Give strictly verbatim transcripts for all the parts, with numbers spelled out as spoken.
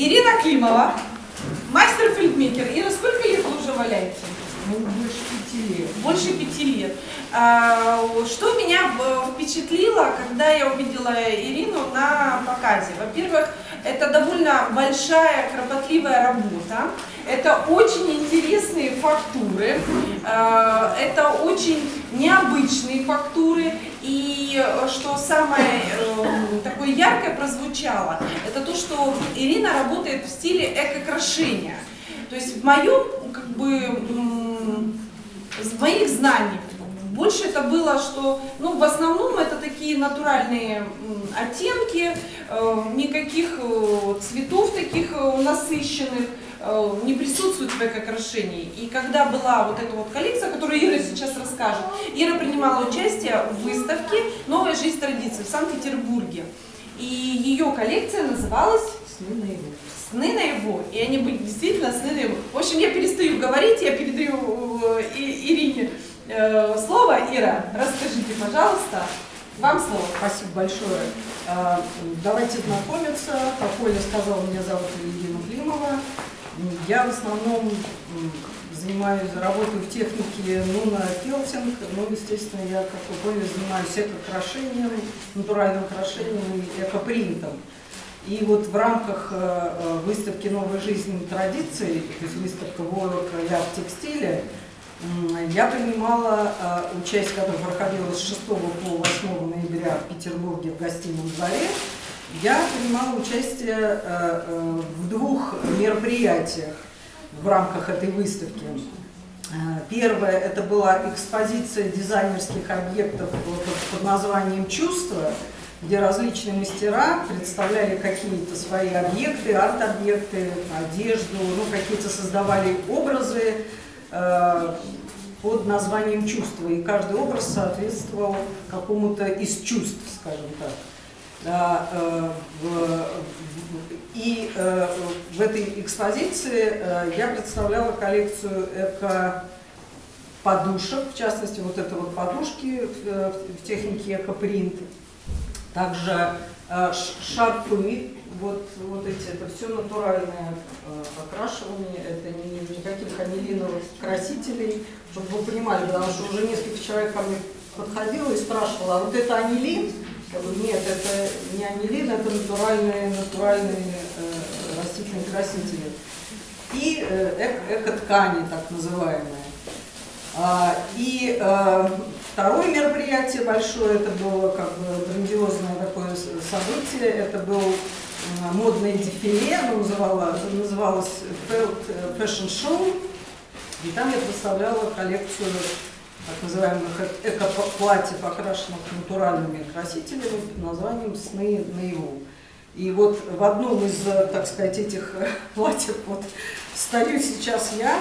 Ирина Климова, мастер-фельдмейкер. Ира, сколько лет вы уже валяете? Ну, больше пяти лет. Больше пяти лет. А, что меня впечатлило, когда я увидела Ирину на показе? Во-первых, это довольно большая, кропотливая работа. Это очень интересные фактуры. А, это очень необычные фактуры. И что самое э, такое яркое прозвучало, это то, что Ирина работает в стиле эко-крошения. То есть в моем, как бы, в моих знаниях больше это было, что, ну, в основном это такие натуральные оттенки, никаких цветов таких насыщенных не присутствует в эко-крошении. И когда была вот эта вот коллекция, которую Ира сейчас расскажет, Ира принимала участие в выставке «Новая жизнь традиций» в Санкт-Петербурге. И ее коллекция называлась «Сны наяву». «Сны наяву». И они были действительно «Сны наяву». В общем, я перестаю говорить, я передаю Ирине слово. Ира, расскажите, пожалуйста, вам слово. Спасибо большое. Давайте знакомиться. Как Оля сказала, меня зовут Ирина Климова. Я в основном занимаюсь, работаю в технике Нуна Фелтинг. Ну, естественно, я, как вы поняли, занимаюсь эко-крошением, натуральным крошением и эко-принтом. И вот в рамках выставки «Новой жизни традиций», то есть выставка войлока и арт-текстиля, я принимала участие, которое проходило с шестого по восьмое ноября в Петербурге в Гостином дворе. Я принимала участие в двух мероприятиях в рамках этой выставки. Первое – это была экспозиция дизайнерских объектов под названием «Чувства», где различные мастера представляли какие-то свои объекты, арт-объекты, одежду, ну, какие-то создавали образы э, под названием «Чувства». И каждый образ соответствовал какому-то из чувств, скажем так. Да, э, в, и э, в этой экспозиции э, я представляла коллекцию эко-подушек, в частности, вот это вот подушки в, в технике эко-принт. Также э, шарфы, вот, вот эти, это все натуральное э, окрашивание, это не, никаких анилиновых красителей, чтобы вы понимали, потому что уже несколько человек ко мне подходило и спрашивало, а вот это анилин? Я говорю, нет, это не анилин, это натуральные, натуральные э, растительные красители. И э, эко-ткани, так называемые. А, и э, второе мероприятие большое, это было как бы грандиозное такое событие, это был э, модное дефиле, оно называлось, называлось Fashion Show, и там я представляла коллекцию так называемых эко-платьев, окрашенных натуральными красителями под названием «Сны наяву». И вот в одном из, так сказать, этих платьев вот стою сейчас я.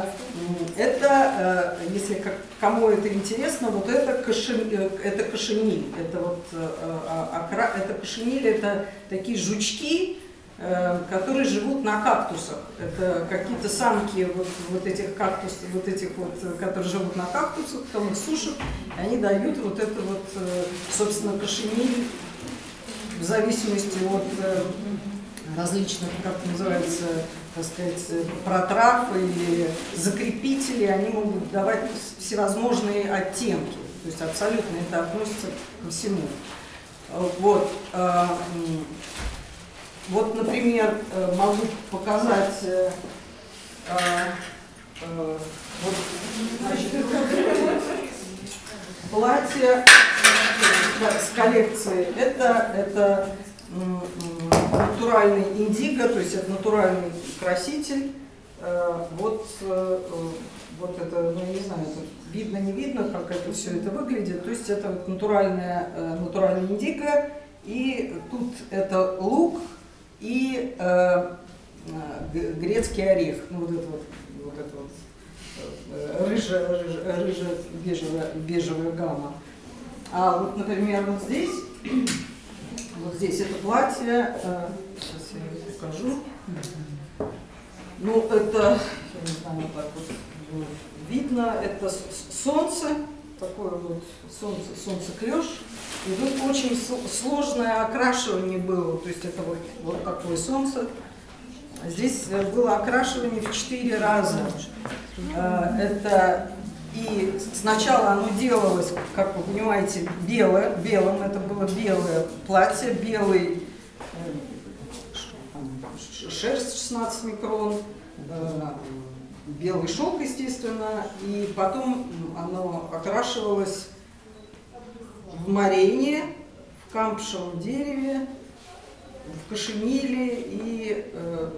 Это, если кому это интересно, вот это кашемиль, это кашемиль, это вот это кашемиль, это такие жучки, которые живут на кактусах. Это какие-то самки вот, вот этих кактусов, вот этих вот, которые живут на кактусах, там их сушат, и они дают вот это вот, собственно, кашемиль. В зависимости от э, различных, как называется, так сказать, протрав или закрепителей, они могут давать всевозможные оттенки. То есть абсолютно это относится ко всему. Вот, э, вот например, могу показать э, э, вот, значит, платье с коллекции. Это, это натуральный индиго, то есть это натуральный краситель. Вот, вот это, ну не знаю, это видно, не видно, как это все это выглядит. То есть это вот натуральная, натуральный индиго. И тут это лук и э, грецкий орех. Ну, вот это вот, вот, это вот рыжая, рыжая, рыжая бежевая, бежевая гамма. А вот, например, вот здесь, вот здесь это платье, э, сейчас я его покажу. Ну, это, я не знаю, вот так вот видно, это солнце, такое вот солнце, солнцеклёш. И тут очень сложное окрашивание было, то есть это вот, вот такое солнце. Здесь было окрашивание в четыре раза. Это и сначала оно делалось, как вы понимаете, белое, белым. Это было белое платье, белый шерсть шестнадцать микрон, белый шелк, естественно, и потом оно окрашивалось в морене, в кампшевом дереве, в кашемиле и э,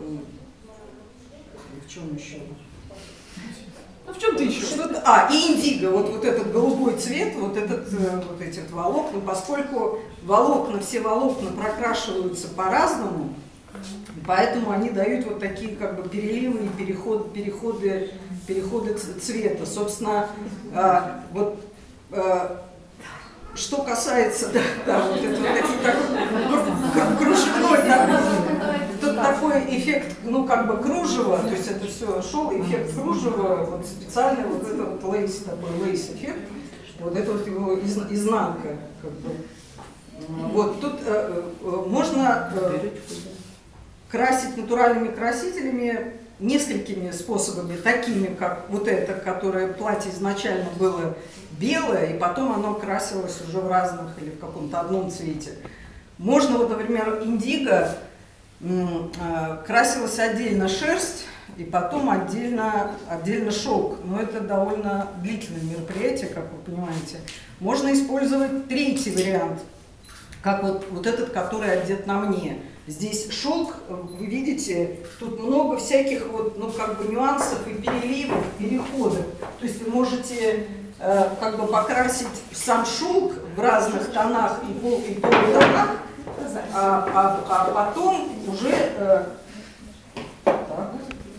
в чем еще? Ну, в чем-то еще? Что-то, а, и индиго, вот, вот этот голубой цвет, вот, этот, вот эти вот волокна, поскольку волокна, все волокна прокрашиваются по-разному, поэтому они дают вот такие как бы переливы и переход, переходы, переходы цвета. Собственно, а, вот а, что касается, да, да, вот это вот такие так, кружевной, да, тут такой эффект, ну как бы кружева, то есть это все шел эффект кружева, вот специальный вот этот вот лейс, такой лейс-эффект, вот это вот его из, изнанка, как бы. Вот тут э, э, можно э, красить натуральными красителями несколькими способами, такими как вот это, которое платье изначально было белое, и потом оно красилось уже в разных или в каком-то одном цвете. Можно, вот, например, индиго красилась отдельно шерсть, и потом отдельно, отдельно шелк. Но это довольно длительное мероприятие, как вы понимаете. Можно использовать третий вариант, как вот, вот этот, который одет на мне. Здесь шелк, вы видите, тут много всяких вот, ну, как бы нюансов и переливов, переходов. То есть вы можете э, как бы покрасить сам шелк в разных тонах и, пол, и полутонах, а, а, а потом уже э, так,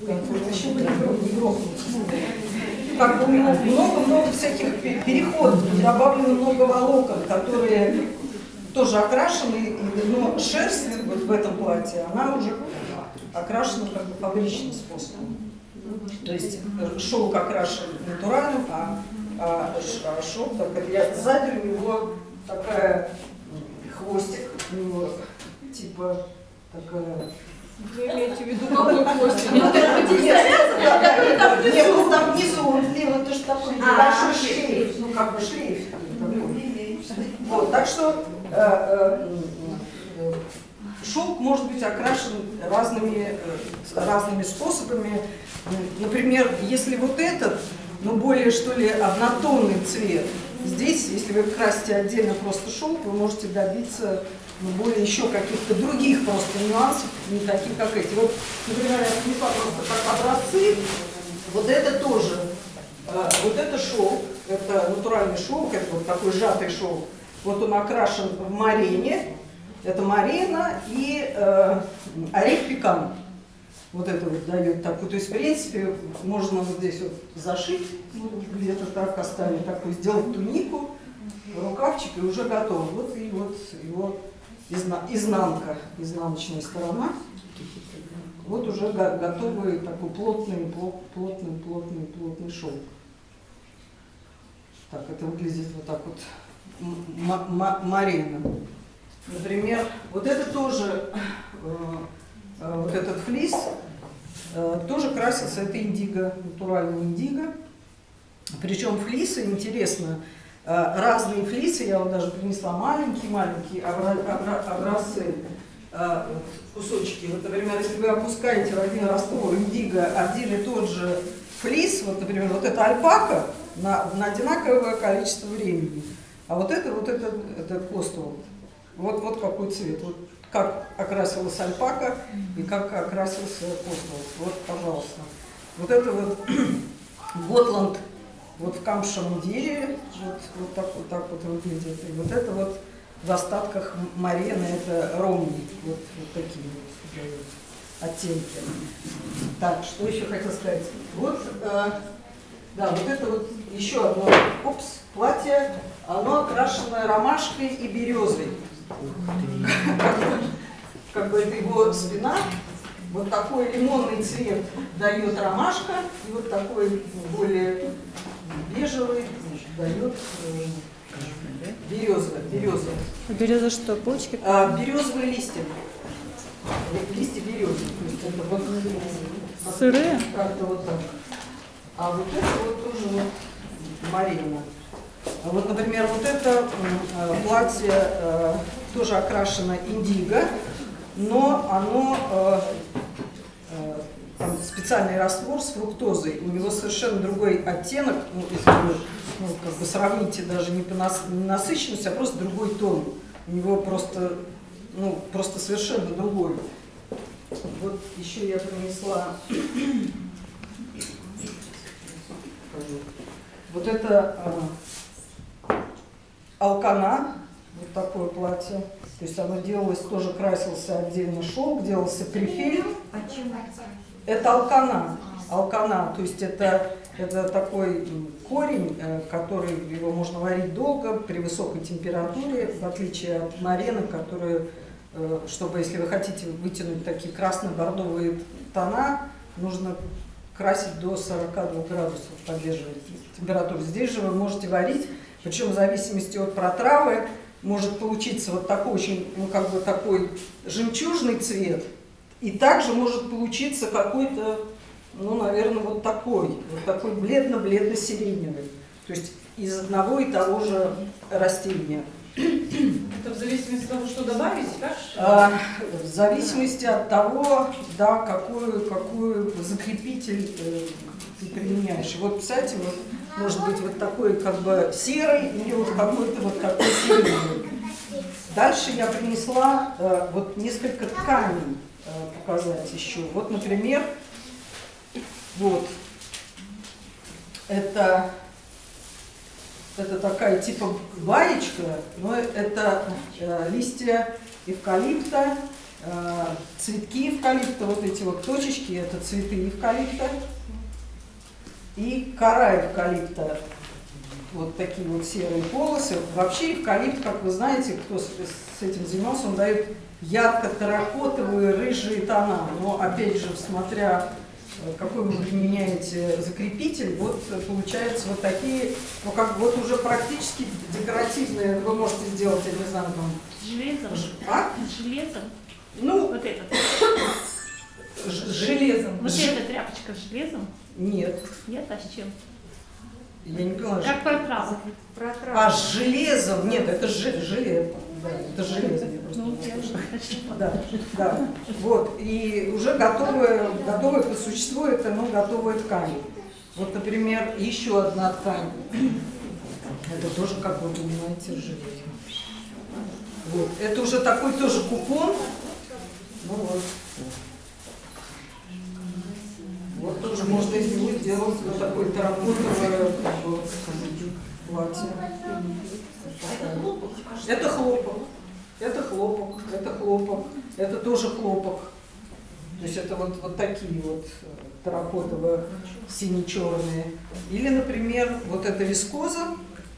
как бы много-много всяких переходов, добавлено много волокон, которые тоже окрашены, но шерсть вот в этом платье, она уже окрашена как бы фабричным способом. То есть шелк окрашен натуральным, а, а, а шелк, так, я, сзади у него такая хвостик, у него типа такая... Вы имеете в виду какой хвостик? Нет, там внизу, он слева тоже такой небольшой шлейф, ну как бы шлейф. Вот, так что э, э, шелк может быть окрашен разными, э, разными способами. Например, если вот этот, ну более что ли однотонный цвет, здесь, если вы красите отдельно просто шелк, вы можете добиться ну, более еще каких-то других просто нюансов, не таких как эти. Вот, например, я принесла просто как образцы. Вот это тоже, э, вот это шелк, это натуральный шелк, это вот такой сжатый шелк. Вот он окрашен в морене, это морена и э, орех пекан. Вот это вот дает такую, то есть в принципе можно вот здесь вот зашить, где-то так оставить, такую, сделать тунику, рукавчик и уже готово. Вот и вот его изна, изнанка, изнаночная сторона. Вот уже го, готовый такой плотный, плотный, плотный, плотный шелк. Так, это выглядит вот так вот. Морена. Например, вот это тоже, э, э, вот этот флис, э, тоже красится, это индиго, натуральный индиго. Причем флисы, интересно, э, разные флисы, я вот даже принесла маленькие-маленькие образцы, э, кусочки. Вот, например, если вы опускаете в один раствор индиго один и тот же флис, вот, например, вот эта альпака на, на одинаковое количество времени. А вот это, вот это, это костол. Вот, вот какой цвет. Вот как окрасилась альпака и как окрасился костол. Вот, пожалуйста. Вот это вот Готланд вот в камшевом дереве. Вот, вот, так, вот так вот выглядит. И вот это вот в остатках морены, это ромни. Вот, вот такие вот оттенки. Так, что еще хотел сказать? Вот, э, да, вот это вот еще одно, опс, платье. Оно окрашено ромашкой и березой. Как бы это его спина. Вот такой лимонный цвет дает ромашка, и вот такой более бежевый дает береза. Береза. Береза что, почки? А, березовые листья. листья березы. То есть это вот сырые? Как-то вот так. А вот это вот тоже вот марина. А вот, например, вот это э, платье э, тоже окрашено индиго, но оно э, э, там специальный раствор с фруктозой. У него совершенно другой оттенок, ну, если вы ну, как бы сравните даже не по нас, не насыщенность, а просто другой тон. У него просто, ну, просто совершенно другой. Вот еще я принесла. Вот это э, алкана, вот такое платье. То есть оно делалось, тоже красился отдельно шелк, делался трифель. Это алкана. Алкана, то есть это, это такой корень, э, который его можно варить долго при высокой температуре, в отличие от марены, которые, э, чтобы, если вы хотите вытянуть такие красно-бордовые тона, нужно красить до сорока двух градусов, поддерживать температуру. Здесь же вы можете варить, причем в зависимости от протравы может получиться вот такой очень, ну как бы такой жемчужный цвет, и также может получиться какой-то, ну, наверное, вот такой, вот такой бледно-бледно-сиреневый, то есть из одного и того же растения. Это в зависимости от того, что добавить, да? А, в зависимости от того, да, какую, какую закрепитель э, ты применяешь. И вот, кстати, вот, может быть вот такой как бы серый или вот какой-то вот такой сиреневый. Дальше я принесла э, вот несколько тканей э, показать еще. Вот, например, вот это... Это такая типа баечка, но это э, листья эвкалипта, э, цветки эвкалипта, вот эти вот точечки, это цветы эвкалипта, и кора эвкалипта, вот такие вот серые полосы. Вообще эвкалипт, как вы знаете, кто с, с этим занимался, он дает ярко-терракотовые рыжие тона, но опять же, смотря какой вы применяете закрепитель, вот получается вот такие, ну как вот уже практически декоративные, вы можете сделать, я не знаю, там... Железом? А? Железом? Ну... Вот этот. С железом. Вот Ж... эта тряпочка с железом? Нет. Нет, а с чем? Я не поняла. Как протрава. А с железом? Нет, это же железо. Да, это железо. Ну, да, да. Вот, и уже готовая, готовая по существу, это ну, готовая ткань. Вот, например, еще одна ткань. Это тоже, как вы понимаете, железо. Вот. Это уже такой тоже купон. Ну вот. Вот тоже можно из него сделать вот такое терракотовое платье. Это хлопок. Это хлопок, это хлопок, это тоже хлопок. То есть это вот, вот такие вот терракотовые, сине-черные. Или, например, вот эта вискоза.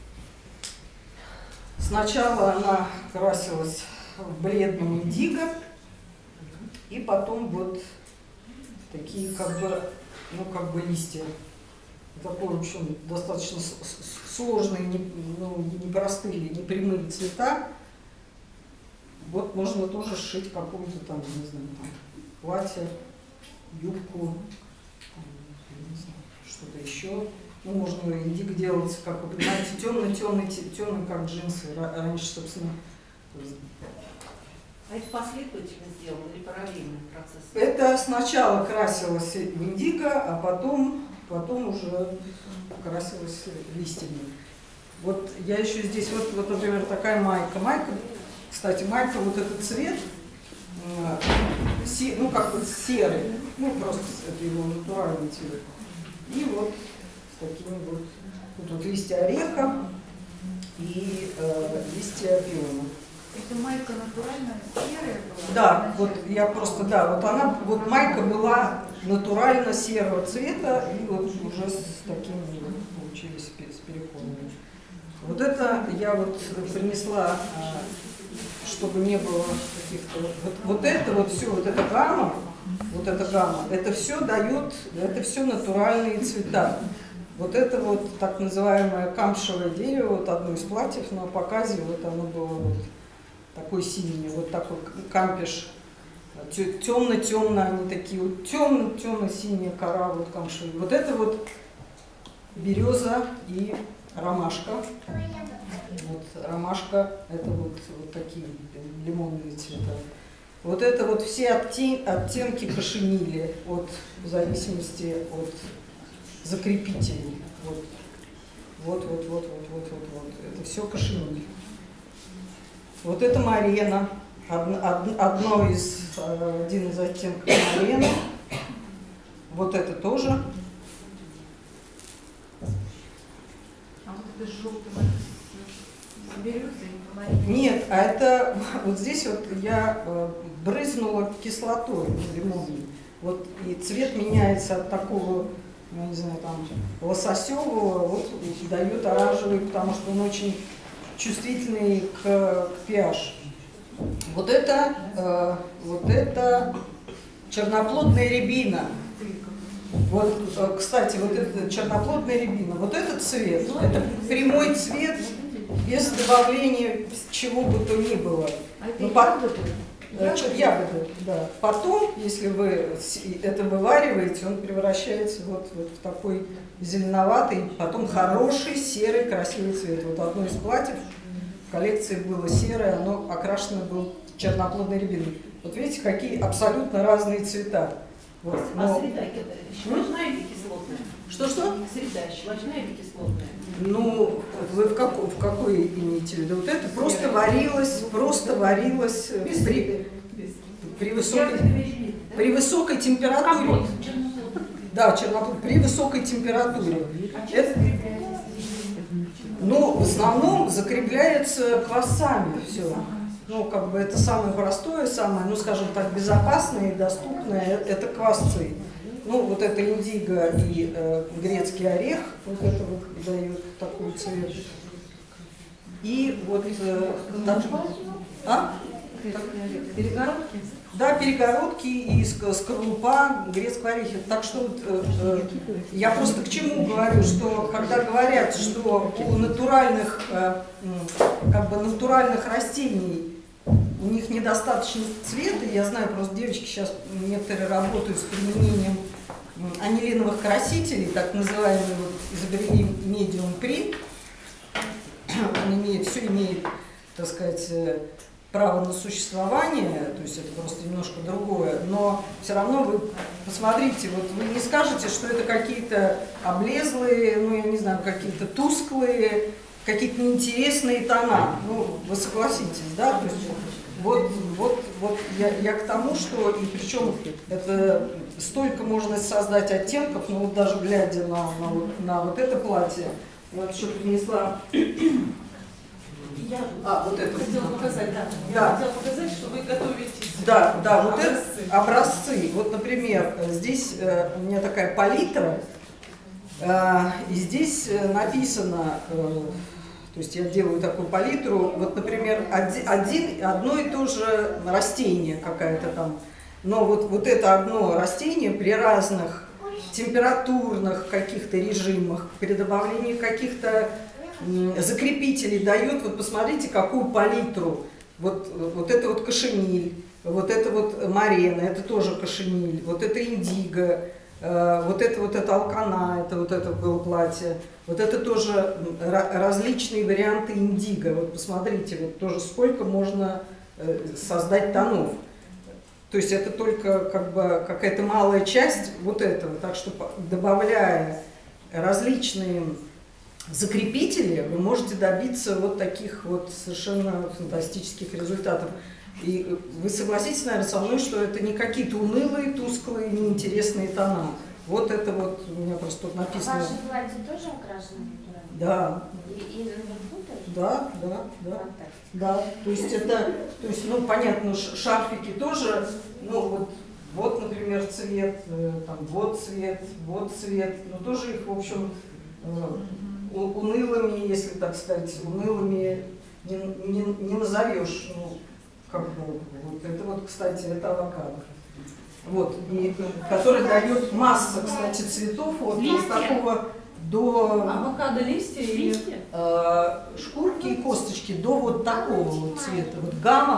Сначала она красилась в бледном индиго, и потом вот такие как бы, ну как бы листья. Такой, в общем, достаточно сложные, ну, непростые, непрямые цвета. Вот можно тоже сшить какую-то там, не знаю, там, платье, юбку, что-то еще. Ну, можно индиго делать, как вы понимаете, темный-темный, темный, как джинсы. Раньше, собственно. А это последовательно сделано или параллельный процесс? Это сначала красилось в индиго, а потом, потом уже красилось листьями. Вот я еще здесь, вот, вот, например, такая майка. Майка, кстати, майка, вот этот цвет, э, ну, как вот серый, ну, просто это его натуральный цвет. И вот с такими вот, вот, вот листья ореха и э, листья пиона. Это майка натуральная, серая была? Да, вот я просто, да, вот она, вот майка была натурально серого цвета, и вот уже с такими получились с переходами. Вот это я вот принесла, чтобы не было каких-то, вот, вот это вот все, вот эта гамма, вот эта гамма, это все дает, это все натуральные цвета. Вот это вот так называемое камшевое дерево, вот одно из платьев на показе, вот оно было вот такой синий, вот такой кампиш темно-темно, они такие вот темно-темно-синяя кора, вот камши. Вот это вот береза и ромашка. Вот ромашка, это вот, вот такие лимонные цвета. Вот это вот все оттен, оттенки кошенили, от, в зависимости от закрепителей. Вот, вот, вот, вот, вот, вот, вот, вот. Это все кошенили. Вот это марена. Одно, одно из, один из оттенков марена. Вот это тоже. А вот это желтым с березой? Нет, а это вот здесь вот я брызнула кислотой лимонной. Вот и цвет меняется от такого, ну, не знаю, там, лососевого, вот и дает оранжевый, потому что он очень чувствительный к, к pH. Вот это, э, вот это черноплодная рябина. Вот, э, кстати, вот это черноплодная рябина. Вот этот цвет, это прямой цвет без добавления чего бы то ни было. А это Ну, ягоды? Э, ягоды, да. Потом, если вы это вывариваете, он превращается вот, вот в такой зеленоватый, потом хороший серый красивый цвет. Вот одно из платьев в коллекции было серое, оно окрашено было черноплодной рябиной. Вот видите, какие абсолютно разные цвета. Вот. А Но... среда щелочная или кислотная? Что-что? Среда щелочная или кислотная? Ну, вы в, как, в какой имеете в виду? Вот это просто варилось, просто варилось при, при, высокой, при высокой температуре. Да, черноплод, при высокой температуре. Это, ну, в основном закрепляется квасцами все. Ну, как бы это самое простое, самое, ну, скажем так, безопасное и доступное, это квасцы. Ну, вот это индиго и э, грецкий орех, вот это вот дает такой цвет. И вот... Э, так, а? Перегородки? Да, перегородки и скорлупа грецкого ореха. Так что вот, э, э, я просто к чему говорю, что когда говорят, что у натуральных, э, как бы натуральных растений у них недостаточно цвета, я знаю, просто девочки сейчас некоторые работают с применением анилиновых красителей, так называемый вот, изобрели медиум при. Он имеет, все имеет, так сказать, право на существование, то есть это просто немножко другое, но все равно вы посмотрите, вот вы не скажете, что это какие-то облезлые, ну я не знаю, какие-то тусклые, какие-то неинтересные тона, ну вы согласитесь, да, то есть вот, вот, вот я, я к тому, что, и причем это столько можно создать оттенков, ну вот даже глядя на, на, вот, на вот это платье, я вот еще принесла. Я а, вот это. хотела показать, да. Я Да. хотела показать, что вы готовитесь. Да, да, вот образцы. это образцы. Вот, например, здесь э, у меня такая палитра, э, и здесь написано, э, то есть я делаю такую палитру, вот, например, один, один, одно и то же растение какое-то там, но вот, вот это одно растение при разных температурных каких-то режимах, при добавлении каких-то закрепителей дает, вот посмотрите, какую палитру, вот, вот это вот кошениль, вот это вот марена, это тоже кошениль, вот это индиго, э, вот это вот это алкана, это вот это было платье, вот это тоже различные варианты индиго, вот посмотрите, вот тоже сколько можно э, создать тонов. То есть это только как бы какая-то малая часть вот этого, так что добавляя различные закрепители, вы можете добиться вот таких вот совершенно фантастических результатов. И вы согласитесь, наверное, со мной, что это не какие-то унылые, тусклые, неинтересные тона. Вот это вот у меня просто тут написано. А ваши платья тоже окрашены натурально? Да. И, и наверху тоже? Да, да, да. Фантастика. Да, то есть это, то есть, ну, понятно, шарфики тоже, ну, вот, вот, например, цвет, там, вот цвет, вот цвет, но тоже их, в общем, унылыми, если так сказать, унылыми не, не, не назовешь, ну, как бы, вот это вот, кстати, это авокадо. Вот, и, который дает масса, кстати, цветов, вот из такого до Авокадо листья или э, шкурки и косточки, до вот такого вот цвета. Вот гамма,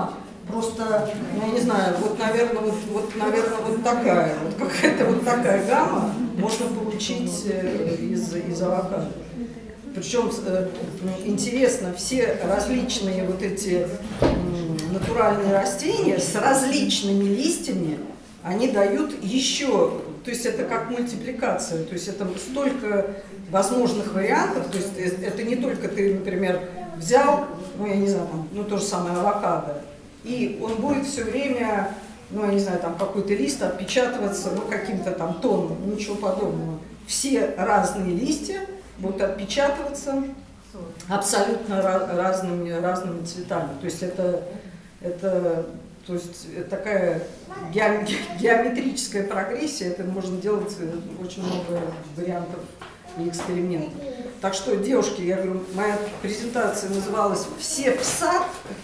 Просто, ну, я не знаю, вот, наверное, вот, вот, наверное, вот такая, вот какая-то вот такая гамма можно получить из, из авокадо. Причем интересно, все различные вот эти натуральные растения с различными листьями, они дают еще, то есть это как мультипликация, то есть это столько возможных вариантов, то есть это не только ты, например, взял, ну я не знаю, там, ну то же самое авокадо, и он будет все время, ну я не знаю, там какой-то лист отпечатываться, ну каким-то там тоном, ничего подобного. Все разные листья будут отпечатываться абсолютно разными, разными цветами. То есть это, это, то есть это такая геометрическая прогрессия, это можно делать очень много вариантов и экспериментов. Так что, девушки, я говорю, моя презентация называлась «Все в сад»,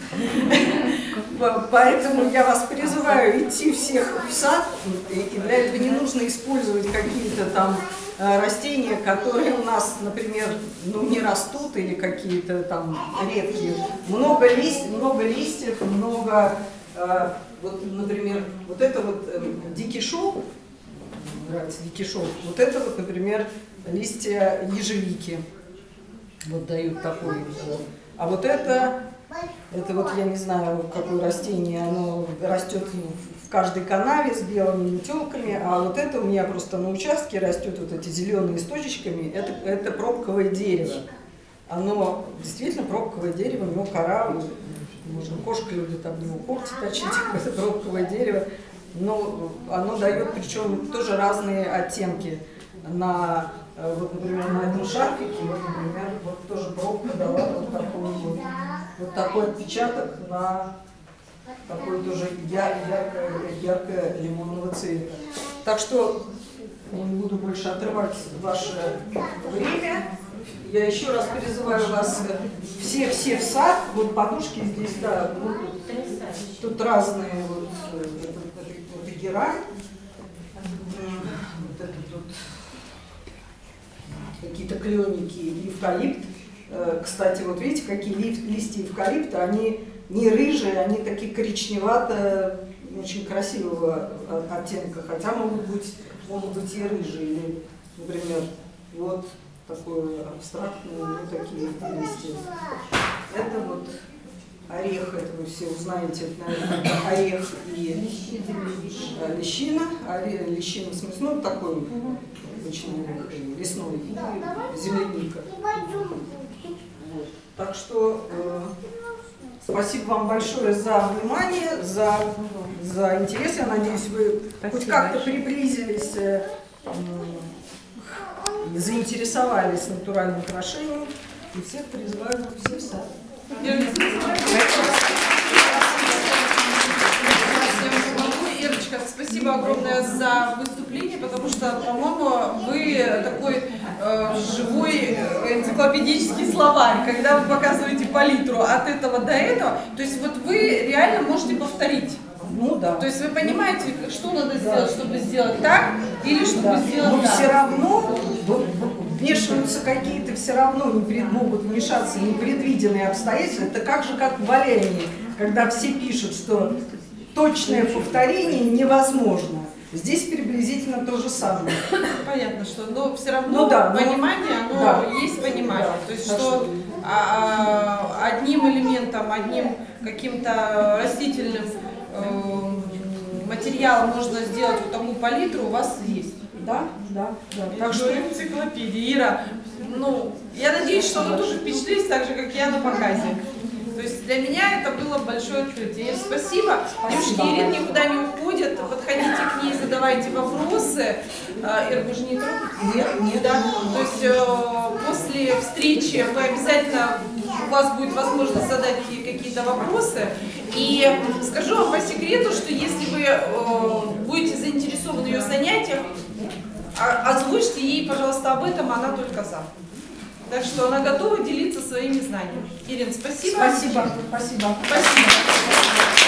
поэтому я вас призываю идти всех в сад, и для этого не нужно использовать какие-то там растения, которые у нас, например, ну, не растут или какие-то там редкие. Много листьев, много, листьев, много э, вот, например, вот это вот э, дикий шелк, нравится дикий шелк, вот это вот, например, листья ежевики, вот дают такой. А вот это, это вот я не знаю, какое растение, оно растет в каждой канаве с белыми метелками, а вот это у меня просто на участке растет вот эти зеленые с точечками, это, это пробковое дерево. Оно действительно пробковое дерево, у него кора, можно кошка любит об него когти точить, это пробковое дерево, но оно дает причем тоже разные оттенки. На, вот, например, на этом шарфике, вот, например, вот тоже пробка дала вот такой, вот, вот такой отпечаток на такой тоже ярко-лимонного цвета. Так что я не буду больше отрывать ваше время. Я еще раз призываю вас все-все в сад. Вот подушки здесь, да, ну, тут, тут разные, вот, вот и герань. Вот это тут какие-то кленики, эвкалипт. Кстати, вот видите, какие листья эвкалипта, они не рыжие, они такие коричневато, очень красивого оттенка, хотя могут быть, могут быть и рыжие. Или, например, вот такое абстрактное, ну, такие листья. Это вот орех, это вы все узнаете, это, наверное, орех и лещина. Орех, лещина, в смысле, ну, такой обычный орех, лесной, и земляника. Вот. Так что э, спасибо вам большое за внимание, за, за интерес. Я надеюсь, вы спасибо хоть как-то приблизились, э, э, заинтересовались натуральным украшением. И всех призываю все в сад. Ирочка, спасибо огромное за выступление, потому что, по-моему, вы такой э, живой энциклопедический словарь, когда вы показываете палитру от этого до этого, то есть вот вы реально можете повторить. Ну да. То есть вы понимаете, что надо сделать, да, чтобы сделать так, или чтобы да. сделать Но так. все равно вмешиваются какие-то, все равно не пред, могут вмешаться непредвиденные обстоятельства. Это как же как в валянии, когда все пишут, что точное повторение невозможно. Здесь приблизительно то же самое. Понятно, что, но все равно ну, да, понимание, но, оно да. есть понимание. Да, то есть, да, что а, одним элементом, одним каким-то растительным э, материалом можно сделать вот такую палитру, у вас есть. Да, да, да. Так что энциклопедия. Ира, ну, я надеюсь, что вы тоже впечатлились так же, как я на показе. То есть для меня это было большое открытие. Спасибо. Девушки, Ирина никуда не уходит. Подходите к ней, задавайте вопросы. Ира, вы же не трогайте? Нет, нет. Да? То есть э, после встречи вы обязательно, у вас будет возможность задать какие-то вопросы. И скажу вам по секрету, что если вы э, будете заинтересованы в ее занятиях, озвучьте ей, пожалуйста, об этом, она только за. Так что она готова делиться своими знаниями. Ирина, спасибо. Спасибо. Спасибо. Спасибо.